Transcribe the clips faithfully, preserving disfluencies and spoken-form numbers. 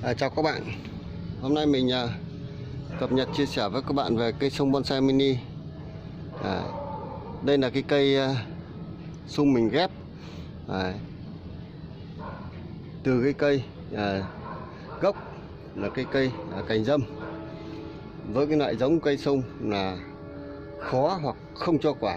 À, chào các bạn. Hôm nay mình à, cập nhật chia sẻ với các bạn về cây sung bonsai mini. à, Đây là cái cây à, sung mình ghép à, từ cái cây à, gốc là cái cây à, cành dâm, với cái loại giống cây sung là khó hoặc không cho quả.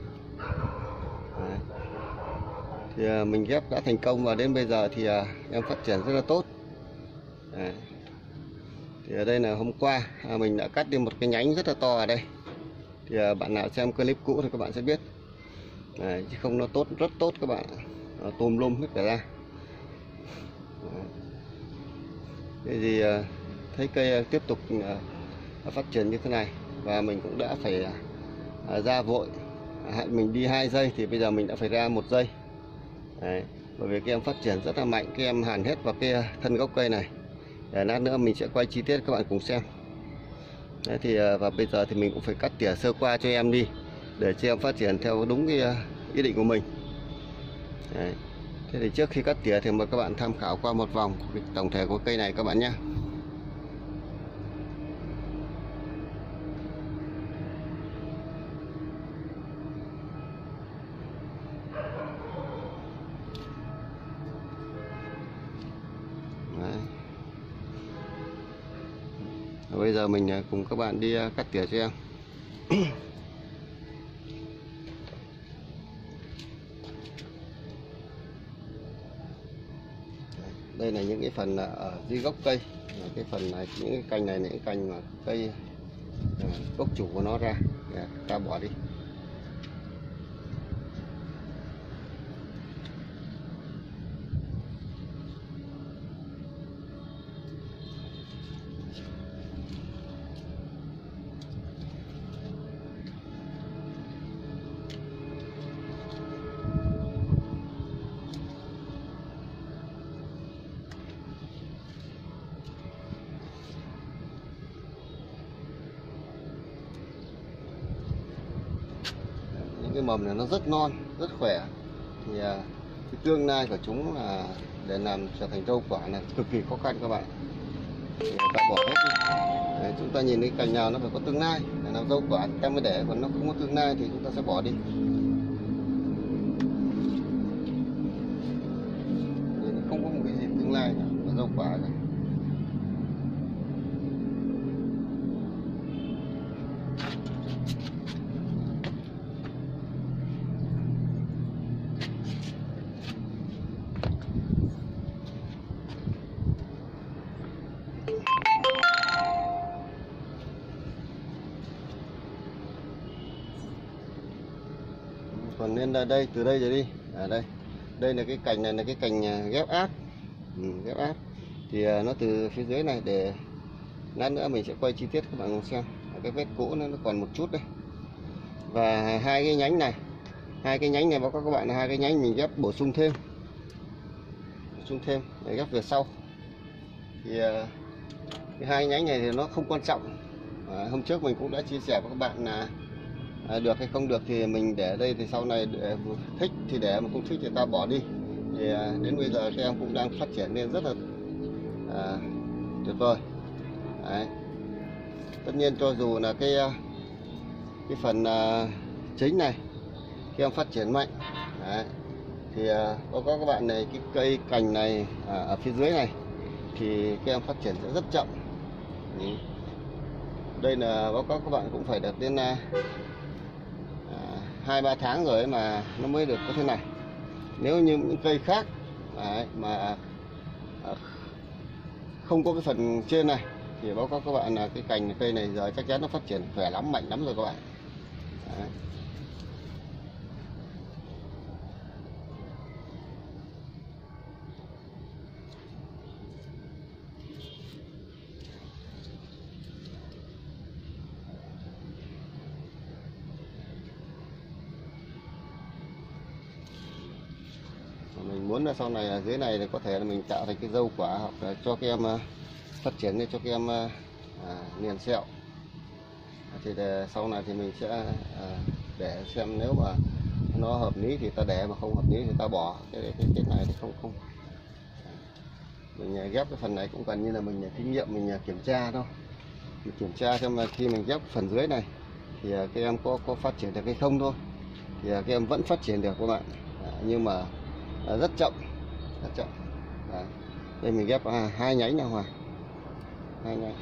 à, Thì à, mình ghép đã thành công và đến bây giờ thì à, em phát triển rất là tốt. à, Thì ở đây là hôm qua à, mình đã cắt đi một cái nhánh rất là to ở đây. Thì à, bạn nào xem clip cũ thì các bạn sẽ biết. à, Chứ không nó tốt, rất tốt các bạn, à, tùm lum hết cả ra. à, Thế thì à, thấy cây à, tiếp tục à, phát triển như thế này, và mình cũng đã phải à, ra vội. à, Mình đi hai giây thì bây giờ mình đã phải ra một giây. Đấy, bởi vì các em phát triển rất là mạnh, các em hàn hết vào cái thân gốc cây này. Để lát nữa mình sẽ quay chi tiết các bạn cùng xem. Đấy, thì và bây giờ thì mình cũng phải cắt tỉa sơ qua cho em đi, để cho em phát triển theo đúng cái ý định của mình. Đấy. Thế thì trước khi cắt tỉa thì mời các bạn tham khảo qua một vòng tổng thể của cây này các bạn nhé. Đấy. Bây giờ mình cùng các bạn đi cắt tỉa cho em. Đây là những cái phần ở dưới gốc cây, cái phần này, những cái cành này, những cái cành mà cây gốc chủ của nó ra, để ta bỏ đi. Cái mầm này nó rất non, rất khỏe. Thì cái tương lai của chúng là để làm trở thành rau quả là cực kỳ khó khăn các bạn. Thì ta bỏ hết đi. Đấy, chúng ta nhìn cái cành nào nó phải có tương lai để làm rau quả ta mới để, còn nó không có tương lai thì chúng ta sẽ bỏ đi. Nhìn không có một cái gì tương lai cả, là rau quả cả. Còn nên là đây, từ đây rồi đi. À đây, đây là cái cành này, là cái cành ghép áp. ừ, ghép áp thì nó từ phía dưới này, để lát nữa mình sẽ quay chi tiết các bạn cùng xem. Cái vết cũ nó còn một chút đây. Và hai cái nhánh này, hai cái nhánh này báo cáo các bạn là hai cái nhánh mình ghép bổ sung thêm, bổ sung thêm để ghép về sau. Thì cái hai nhánh này thì nó không quan trọng. à, hôm trước mình cũng đã chia sẻ với các bạn là À, được hay không được thì mình để đây, thì sau này để thích thì để, mà không thích thì ta bỏ đi. Thì à, đến bây giờ các em cũng đang phát triển lên rất là à, tuyệt vời. Đấy. Tất nhiên cho dù là cái cái phần à, chính này các em phát triển mạnh. Đấy. Thì à, có các bạn này, cái cây cành này à, ở phía dưới này thì các em phát triển sẽ rất chậm. Ừ. Đây là báo cáo các bạn cũng phải được đến à, hai ba tháng rồi mà nó mới được có thế này. Nếu như những cây khác đấy, mà không có cái phần trên này thì báo cáo các bạn là cái cành cây này giờ chắc chắn nó phát triển khỏe lắm, mạnh lắm rồi các bạn. Đấy. Mình muốn là sau này ở dưới này thì có thể là mình tạo thành cái dâu quả, hoặc là cho các em phát triển lên, cho các em à, liền sẹo. Thì để sau này thì mình sẽ à, để xem, nếu mà nó hợp lý thì ta để, mà không hợp lý thì ta bỏ. Cái cái, cái này thì không không mình ghép cái phần này cũng gần như là mình kinh nghiệm, mình kiểm tra thôi, mình kiểm tra xem là khi mình ghép phần dưới này thì các em có có phát triển được hay không thôi. Thì các em vẫn phát triển được các bạn, à, nhưng mà à, rất chậm, rất chậm. Đấy. Đây mình ghép à, hai nhánh nha Hòa, hai nhánh.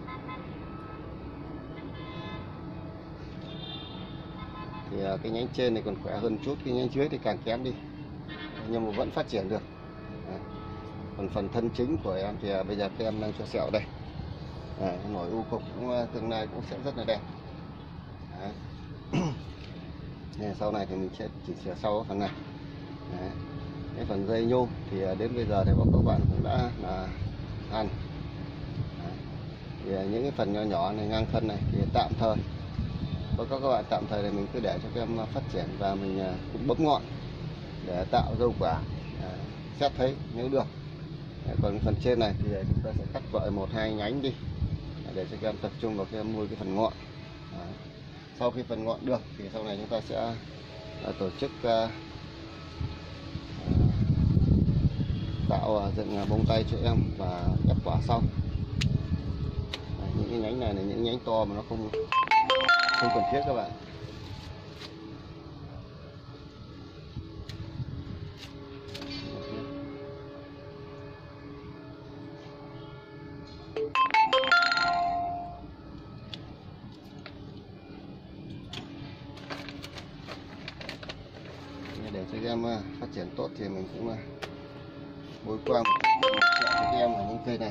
Thì à, cái nhánh trên này còn khỏe hơn chút, cái nhánh dưới thì càng kém đi, nhưng mà vẫn phát triển được. Đấy. Còn phần thân chính của em thì à, bây giờ các em đang cho sẹo đây. Đấy, nổi u cục cũng tương lai cũng sẽ rất là đẹp. Đấy. Nên sau này thì mình sẽ chỉnh sửa sau phần này. Đấy. Cái phần dây nhôm thì đến bây giờ thì các bạn cũng đã là hàn. Thì những cái phần nhỏ nhỏ này ngang thân này thì tạm thời, có các bạn tạm thời thì mình cứ để cho các em phát triển và mình cũng bấm ngọn để tạo dâu quả xét thấy nếu được. Còn phần trên này thì chúng ta sẽ cắt loại một hai nhánh đi để cho các em tập trung vào các em nuôi cái phần ngọn. Đấy. Sau khi phần ngọn được thì sau này chúng ta sẽ uh, tổ chức uh, tạo uh, dựng uh, bông tay cho em và ép quả sau. Đấy, những cái nhánh này là những nhánh to mà nó không không cần thiết các bạn. Để cho các em phát triển tốt thì mình cũng bôi qua một chút cho các em ở những cây này.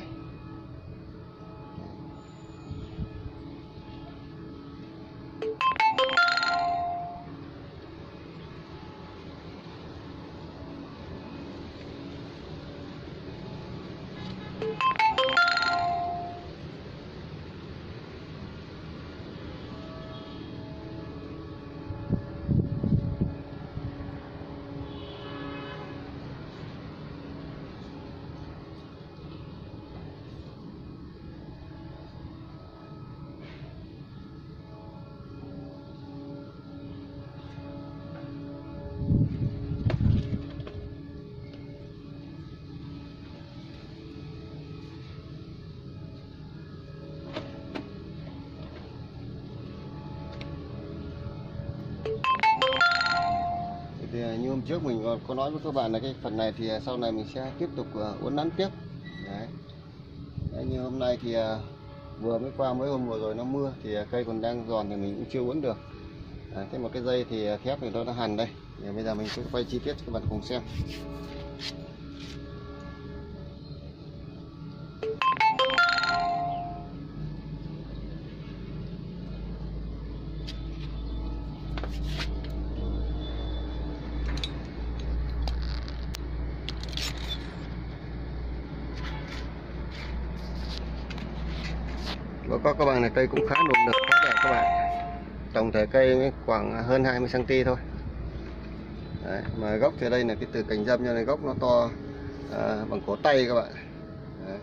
Thì như hôm trước mình có nói với các bạn là cái phần này thì sau này mình sẽ tiếp tục uốn nắn tiếp. Đấy. Đấy, như hôm nay thì vừa mới qua mấy hôm vừa rồi nó mưa thì cây còn đang giòn thì mình cũng chưa uốn được. Đấy, thế mà cái dây thì thép thì nó đã hằn đây. Thì bây giờ mình sẽ quay chi tiết cho các bạn cùng xem. Báo cáo các bạn này, cây cũng khá nộn lực, khá đẹp các bạn. Tổng thể cây khoảng hơn hai mươi xăng ti mét thôi. Đấy, mà gốc thì đây là cái từ cành dâm cho nên gốc nó to à, bằng cổ tay các bạn. Đấy.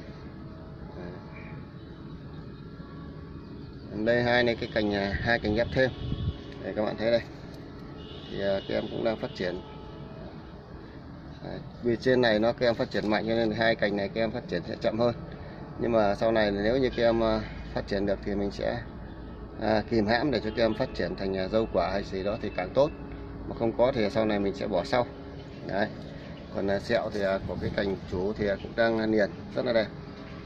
Đấy. Đây hai này cái cành hai cành ghép thêm. Để các bạn thấy đây. Thì à, các em cũng đang phát triển. Đấy. Vì trên này nó các em phát triển mạnh cho nên hai cành này các em phát triển sẽ chậm hơn. Nhưng mà sau này nếu như các em phát triển được thì mình sẽ à, kìm hãm để cho các em phát triển thành dâu quả hay gì đó thì càng tốt. Mà không có thì sau này mình sẽ bỏ sau. Đấy. Còn à, sẹo thì à, của cái cành chủ thì cũng đang niền rất là đẹp.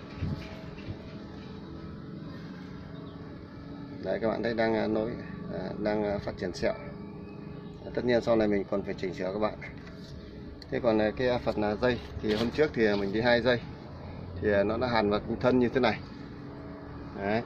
Đấy, các bạn thấy đang nối à, đang phát triển sẹo. Tất nhiên sau này mình còn phải chỉnh sửa các bạn. Thế còn cái phần là dây thì hôm trước thì mình đi hai dây thì nó đã hàn vào thân như thế này. Đấy.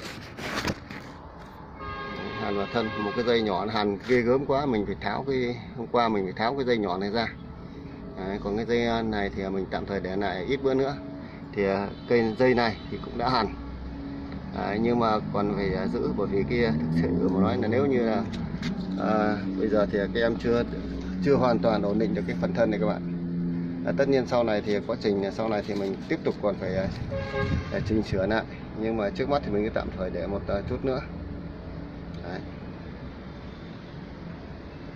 Hàn vào thân một cái dây nhỏ, nó hàn ghê gớm quá, mình phải tháo cái hôm qua mình phải tháo cái dây nhỏ này ra. Đấy, còn cái dây này thì mình tạm thời để lại ít bữa nữa thì cây dây này thì cũng đã hàn. Đấy, nhưng mà còn phải giữ, bởi vì kia thực sự mà nói là nếu như là à, bây giờ thì các em chưa chưa hoàn toàn ổn định được cái phần thân này các bạn. À, tất nhiên sau này thì quá trình sau này thì mình tiếp tục còn phải để chỉnh sửa lại, nhưng mà trước mắt thì mình cứ tạm thời để một chút nữa. Đấy.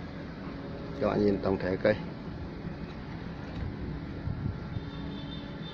Các bạn nhìn tổng thể cây.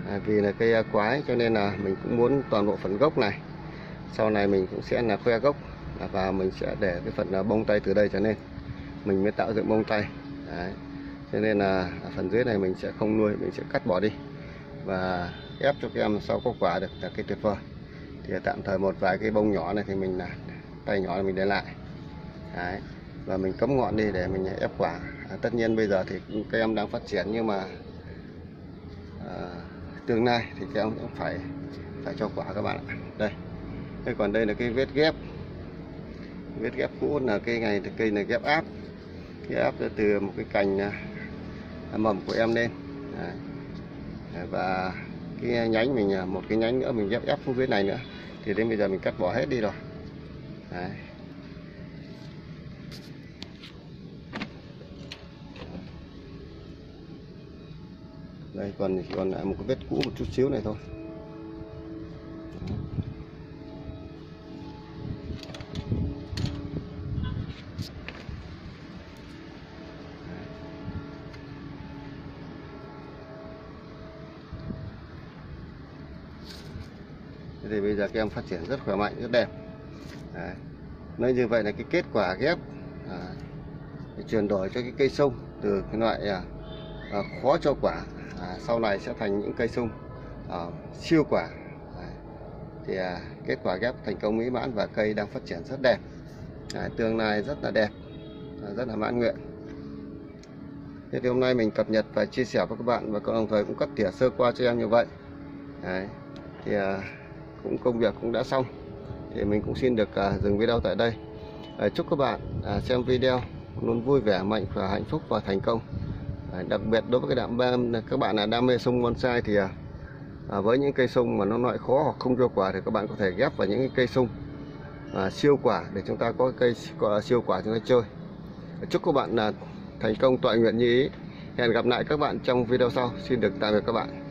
à, vì là cây quái cho nên là mình cũng muốn toàn bộ phần gốc này sau này mình cũng sẽ là khoe gốc, và mình sẽ để cái phần bông tay từ đây trở nên mình mới tạo dựng bông tay. Đấy. Cho nên là phần dưới này mình sẽ không nuôi, mình sẽ cắt bỏ đi và ép cho các em sau có quả được là cái tuyệt vời. Thì tạm thời một vài cái bông nhỏ này thì mình là tay nhỏ này mình để lại. Đấy. Và mình cấm ngọn đi để mình ép quả. À, tất nhiên bây giờ thì các em đang phát triển, nhưng mà à, tương lai thì các em cũng phải phải cho quả các bạn ạ. Đây. Thế còn đây là cái vết ghép. Vết ghép cũ là cây này thì cây này ghép áp. Ghép áp từ một cái cành à, mầm của em lên. Đấy. Và cái nhánh mình một cái nhánh nữa mình ghép ép xuống dưới này nữa, thì đến bây giờ mình cắt bỏ hết đi rồi. Đấy. Đây còn còn lại một cái vết cũ một chút xíu này thôi. Thì bây giờ các em phát triển rất khỏe mạnh, rất đẹp. Đấy. Nói như vậy là cái kết quả ghép à, chuyển đổi cho cái cây sung từ cái loại à, à, khó cho quả à, sau này sẽ thành những cây sung à, siêu quả. Đấy. Thì à, kết quả ghép thành công mỹ mãn và cây đang phát triển rất đẹp. Đấy, tương lai rất là đẹp, rất là mãn nguyện. Thế thì hôm nay mình cập nhật và chia sẻ với các bạn, và đồng thời cũng cắt tỉa sơ qua cho em như vậy. Đấy. Thì à, cũng công việc cũng đã xong, thì mình cũng xin được uh, dừng video tại đây. Uh, chúc các bạn uh, xem video luôn vui vẻ, mạnh khỏe, hạnh phúc và thành công. Uh, đặc biệt đối với cái đam các bạn là đam mê sung bonsai thì uh, uh, với những cây sung mà nó loại khó hoặc không cho quả thì các bạn có thể ghép vào những cái cây sung uh, siêu quả để chúng ta có cây uh, siêu quả chúng ta chơi. Uh, chúc các bạn uh, thành công toại nguyện như ý. Hẹn gặp lại các bạn trong video sau. Xin được tạm biệt các bạn.